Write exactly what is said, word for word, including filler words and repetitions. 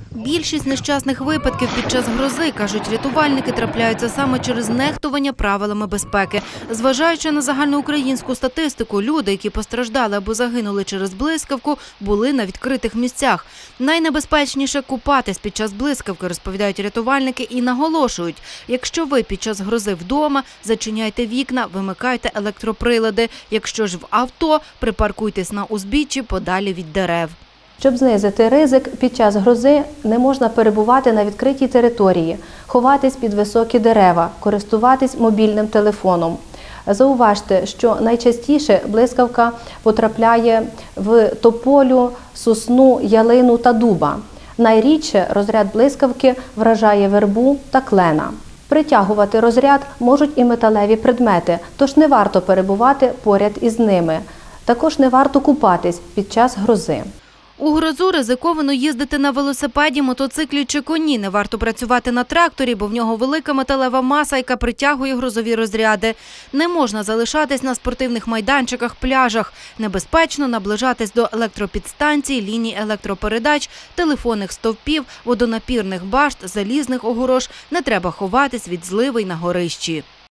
Більшість нещасних випадків під час грози, кажуть рятувальники, трапляються саме через нехтування правилами безпеки. Зважаючи на загальноукраїнську статистику, люди, які постраждали або загинули через блискавку, були на відкритих місцях. Найнебезпечніше – купатись під час блискавки, розповідають рятувальники і наголошують. Якщо ви під час грози вдома, зачиняйте вікна, вимикайте електроприлади. Якщо ж в авто, припаркуйтесь на узбіччі подалі від дерев. Щоб знизити ризик, під час грози не можна перебувати на відкритій території, ховатись під високі дерева, користуватись мобільним телефоном. Зауважте, що найчастіше блискавка потрапляє в тополю, сосну, ялину та дуба. Найрідше розряд блискавки вражає вербу та клена. Притягувати розряд можуть і металеві предмети, тож не варто перебувати поряд із ними. Також не варто купатись під час грози. У грозу ризиковано їздити на велосипеді, мотоциклі чи коні. Не варто працювати на тракторі, бо в нього велика металева маса, яка притягує грозові розряди. Не можна залишатись на спортивних майданчиках, пляжах. Небезпечно наближатись до електропідстанцій, ліній електропередач, телефонних стовпів, водонапірних башт, залізних огорож. Не треба ховатись від зливи й на горищі.